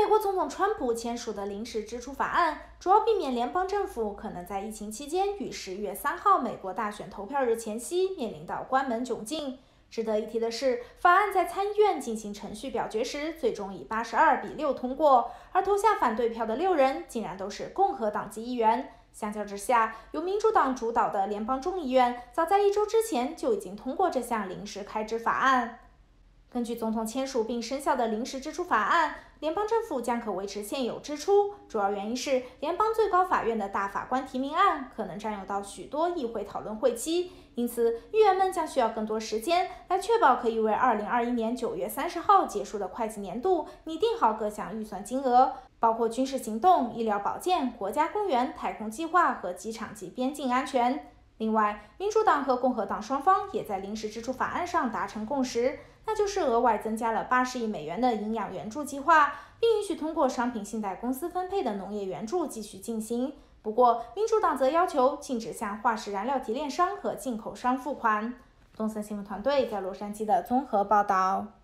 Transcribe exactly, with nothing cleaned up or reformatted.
国总统川普签署的临时支出法案，主要避免联邦政府可能在疫情期间与十月三号美国大选投票日前夕面临到关门窘境。值得一提的是，法案在参议院进行程序表决时，最终以八十二比六通过，而投下反对票的六人竟然都是共和党籍议员。相较之下，由民主党主导的联邦众议院早在一周之前就已经通过这项临时开支法案。根据总统签署并生效的临时支出法案，联邦政府将可维持现有支出，主要原因是联邦最高法院的大法官提名案可能占用到许多议会讨论会期，因此议员们将需要更多时间来确保可以为二零二一年九月三十号结束的会计年度拟定好各项预算金额，包括军事行动、医疗保健、国家公园、太空计划和机场及边境安全。另外，民主党和共和党双方也在临时支出法案上达成共识，那就是额外增加了八十亿美元的营养援助计划，并允许通过商品信贷公司分配的农业援助继续进行。不过，民主党则要求禁止向化石燃料提炼商和进口商付款。东森新闻团队在洛杉矶的综合报道。